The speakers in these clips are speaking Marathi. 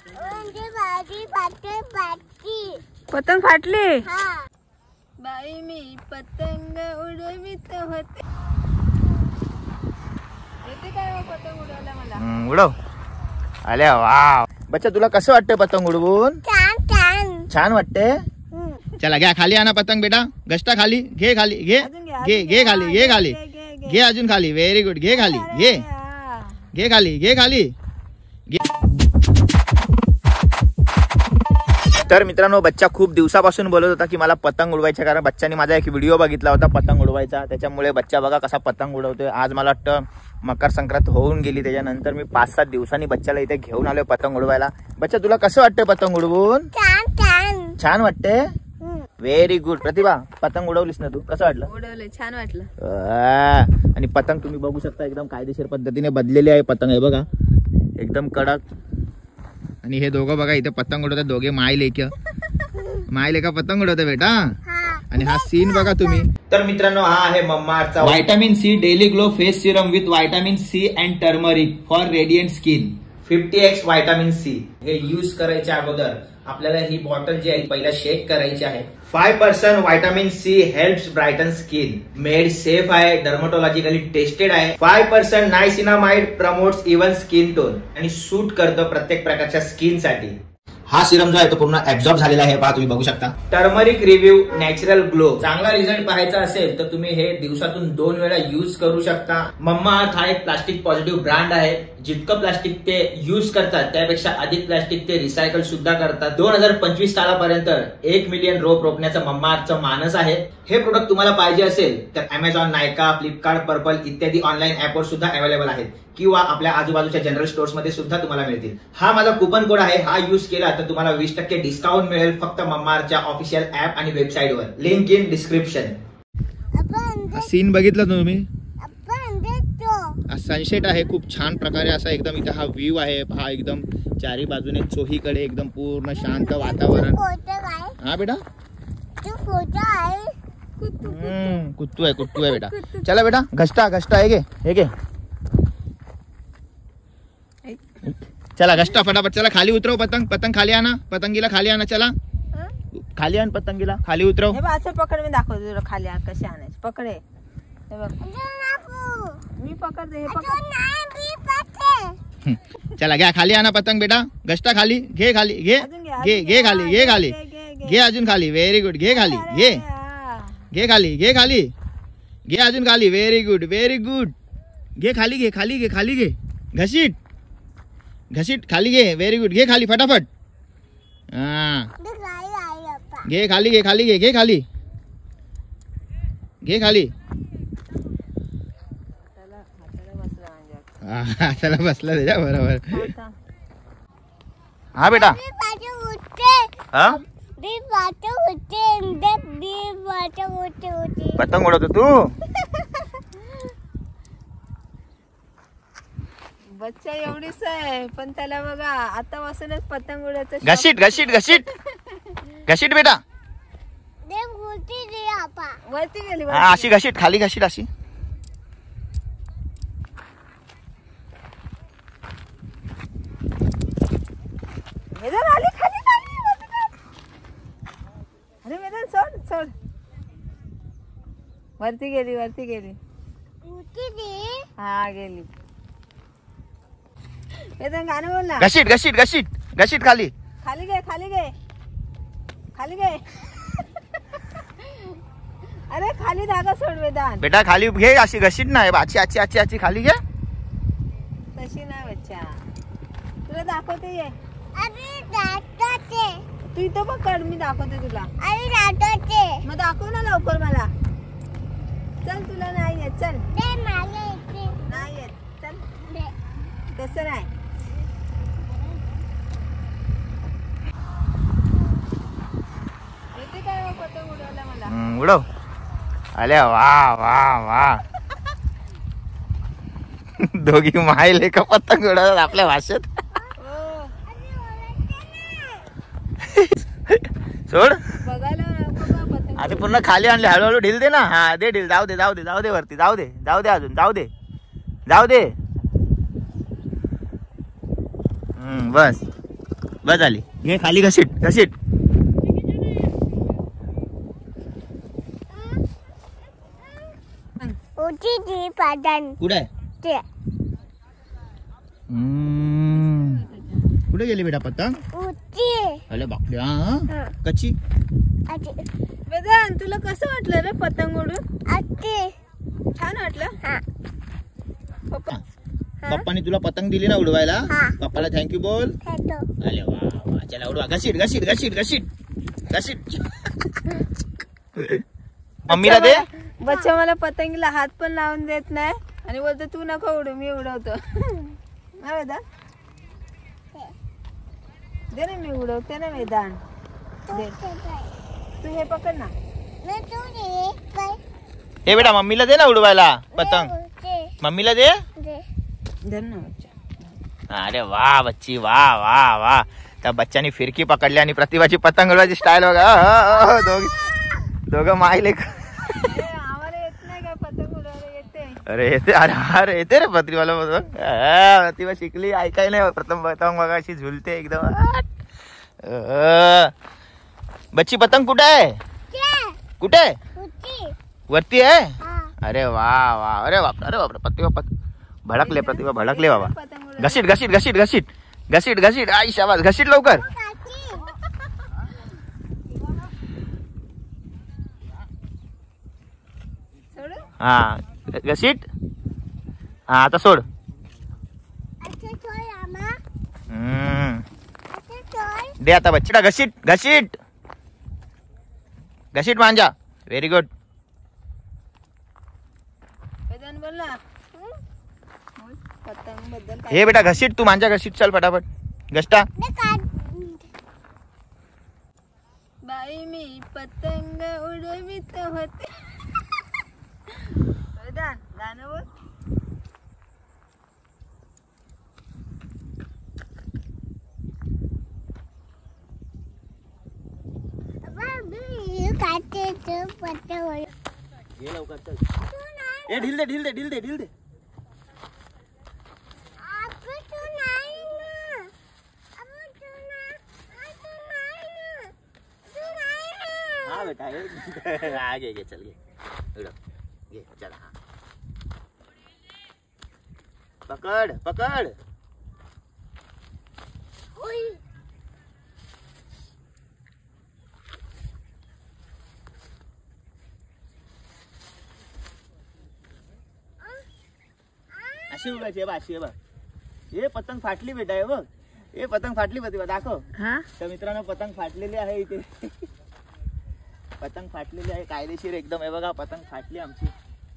पतंग फाटली बाई मी पतंग उडवित होते. येते काय पतंग उडवायला मला? उडव. अरे वा बच्चा, तुला कसं वाटतं पतंग उडवून? छान वाटते. चला घ्या खाली आणा पतंग बेटा. गष्टा खाली घे, खाली घे, घे घे खाली, घे खाली, घे अजून खाली. Very good. घे खाली, घे घे खाली, घे खाली. तर मित्रांनो, बच्चा खूप दिवसापासून बोलत होता की मला पतंग उडवायचा, कारण बच्चाने माझा एक व्हिडिओ बघितला होता पतंग उडवायचा. त्याच्यामुळे बच्चा बघा कसा पतंग उडवतोय. आज मला वाटतं मकर संक्रांत होऊन गेली, त्याच्यानंतर मी 5-7 दिवसांनी बच्चाला इथे घेऊन आलोय पतंग उडवायला. बच्चा तुला कसं वाटतंय पतंग उडवून? छान वाटते. Very good. प्रतिभा, पतंग उडवलीस ना तू? कसं वाटलं? उडवलंय, छान वाटलं. आणि पतंग तुम्ही बघू शकता एकदम कायदेशीर पद्धतीने बदलेली आहे पतंग. आहे बघा एकदम कडक. आणि हे दोघं बघा इथे पतंग उडवतात, दोघे माय लेका पतंग उडवते बेटा. आणि हा सीन बघा तुम्ही. तर मित्रांनो, हा आहे मम्माअर्थचा vitamin C daily glow face serum with vitamin C and turmeric for radiant skin. 50x vitamin C. हे यूज करायच्या अगोदर आपल्याला ही बॉटल जी आहे पहिला शेक करायची आहे. 5% vitamin C helps brighten skin. Made safe आहे, डर्मॅटॉलॉजिकली टेस्टेड आहे. 5% niacinamide promotes even skin tone आणि सूट करतं प्रत्येक प्रकारच्या स्किन साठी. हा सिरम जो आहे तो पूर्ण ऍब्झॉर्ब झालेला आहे, पहा तुम्ही बघू शकता. Turmeric review natural glow. चांगला रिझल्ट पाहायचा असेल तर तुम्ही हे दिवसातून 2 वेळा यूज करू शकता. मम्माअर्थ हा एक प्लास्टिक पॉझिटिव्ह ब्रँड आहे. जितकं प्लास्टिक ते यूज करतात त्यापेक्षा अधिक प्लास्टिक ते रिसायकल सुद्धा करतात. 2025 सालापर्यंत 1 मिलियन रोप रोपण्याचा मम्माअर्थचा मानस आहे. हे प्रोडक्ट तुम्हाला पाहिजे असेल तर अमेझॉन, नायका, फ्लिपकार्ट, पर्पल इत्यादी ऑनलाईन ऍपवर सुद्धा अवेलेबल आहेत, किंवा आपल्या आजूबाजूच्या जनरल स्टोर्स मध्ये सुद्धा तुम्हाला मिळतील. हा माझा कुपन कोड आहे. हा यूज केला तर तुम्हाला 20% डिस्काउंट मिळेल फक्त मम्माअर्थच्या ऑफिशियल ऍप आणि वेबसाईटवर. Link in description. सीन बघितला तुम्ही? सनसेट आहे खूप छान प्रकारे असा एकदम. इथे हा व्ह्यू आहे पहा, एकदम चारी बाजूने चोहीकडे एकदम पूर्ण शांत वातावरण. हा बेटा कुत्तू आहे बेटा. चला बेटा, घष्टा आहे गे, हे घे. चला घष्टा फटाफट. चला खाली उतरव पतंग खाली आणा. पतंगीला खाली आणा. चला खाली आण पतंगीला, खाली उतरव. हे असं पकड, मी दाखवते तुला खाली कसे आणायचे. पकड हे बघ, मी पकडते. हे पकड. चला घ्या खाली आणा पतंग बेटा. घष्टा खाली घे, खाली घे, घे खाली, घे खाली, घे अजून खाली. Very good. घे खाली, घे खाली, घे खाली, घे अजून खाली. Very good. घे खाली, घे खाली, घे घसीट खाली घे. Very good. घे खाली फटाफट. घे खाली, घे खाली, घे खाली, घे खाली. चला बसला त्याच्या बरोबर. हा बेटा. पतंग उडवतो तू? बच्चा एवढीच आहे पण त्याला बघा आतापासूनच पतंग उडवायचं. घसीट बेटा. वरती गेली. अशी घसीट, खाली घसीट अशी. आली खाली. अरे मैदान सोड. वरती गेली. हा गेली. मैदान गाणं बोल ना. घसीट खाली घे. अरे खाली धागा सोड मैदान. बेटा खाली घे. अशी घसीट नाही, आची खाली घे. तशी नाही बच्चा, तुला दाखवते. ये तू इथं पकड, मी दाखवते तुला. मग दाखव ना लवकर मला. चल तुला नाही येत. चल नाही येत. चल तसं नाही. येते काय पतंग उडवला मला? उडव. अरे वा दोघी मायले का पतंग उडवतात आपल्या भाषेत. सोड. आता पूर्ण खाली आणले. हळूहळू ढील दे ना. हा दे ढील. जाऊ दे वरती. जाऊ दे अजून. जाऊ दे. बस बस झाली. घे खाली घसीट घसीट. कुठे कुठे गेली बेटा पतंग? अरे बापरे. हा कच्ची. वेदांत तुला कसं वाटलं रे पतंग उडून? छान वाटलं. पप्पानी तुला पतंग दिली ना उडवायला? पप्पाला थँक्यू बोल. अरे वा वा. चला उडवा. घसीट घसीट घसीट घसीट घसीट. मम्मीला दे. बच्चा मला पतंगीला हात पण लावून देत नाही आणि बोलतो तू नको उडू मी उडवतो. दे ना मी उडवते ना वेदांत. दे तू हे पकड ना. हे बेटा मम्मीला दे ना उडवायला पतंग. मम्मीला दे. अरे वा बच्ची वा वा वा. त्या बच्चानी फिरकी पकडली आणि प्रतिभाची पतंग उडवायची स्टाईल बघा. दोघं मायले. अरे येते. अरे अरे येते रे प्रतिभाला पतंग. प्रतिभा शिकली ऐकाय नाही. प्रथम पतंग बघा अशी झुलते एकदम. बच्ची पतंग कुठे आहे? कुठे वरती आहे? अरे वा वा. अरे बापरे अरे बापरे. प्रतिभा भडकले. प्रतिभा भडकले बाबा. घसीट घसीट घसीट घसीट घसीट घसीट. आई शाबास. घसीट लवकर. हा घसीट. हा आता सोड. दे आता बच्चीला. घसीट घसीट घसीट मांजा. Very good. हे बेटा घसीट तू मांजा. घसीट चल फटाफट. घसटा. बाई मी पतंग उडवित होते. गाणं बोल. ये लवकर चल. ए ढील दे ढील दे ढील दे ढील दे. हा बेटा घे घे चल घे घे चला. हा पकड पकड. अशी उडायची बा. अशी बघ. हे पतंग फाटली बेटा. हे बघ. हे पतंग फाटली प्रतिभा दाखव. तर मित्रांनो पतंग फाटलेली आहे इथे. पतंग फाटलेली आहे कायदेशीर एकदम. हे बघा पतंग फाटली आमची.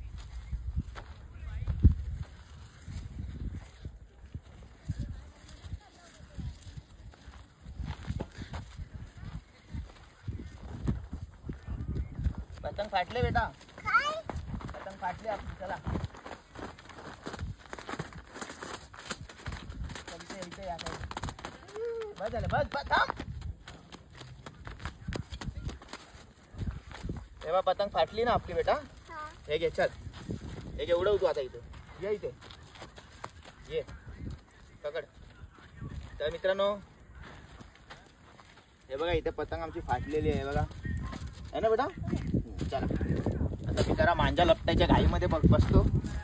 पतंग फाटले बेटा. पतंग फाटली आपली. चला बस झालं. बस बस थांब. तेव्हा पतंग फाटली ना आपली बेटा. हे घे चल. हे घे उडव तू आता. इथे ये. इथे ये पकड. तर मित्रांनो हे बघा इथे पतंग आमची फाटलेली आहे बघा. आहे ना बेटा. चला आता मी जरा मांजा लपटायच्या घाईमध्ये बसतो.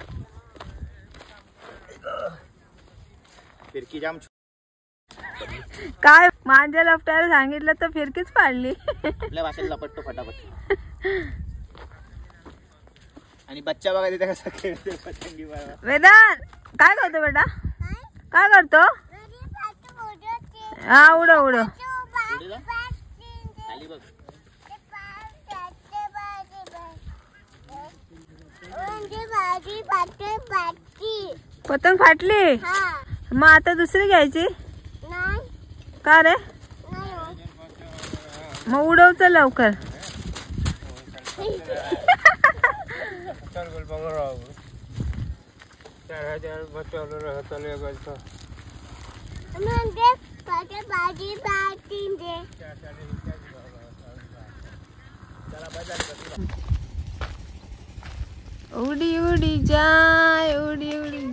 फिरकी जाम. काय मांजा लपटायला सांगितलं तर फिरकीच पाडली. आपल्या भाषेत लपटतो फटाफट. आणि बच्चा बघा तिथे कसा खेळतो पतंगी. वेदांत काय करतो बेटा? काय करतो? हा उडव उडव. खाली बघ. पतंग फाटली. मग आता दुसरी घ्यायची का रे? मग उडव चल लवकर. उडी उडी जाय उडी उडी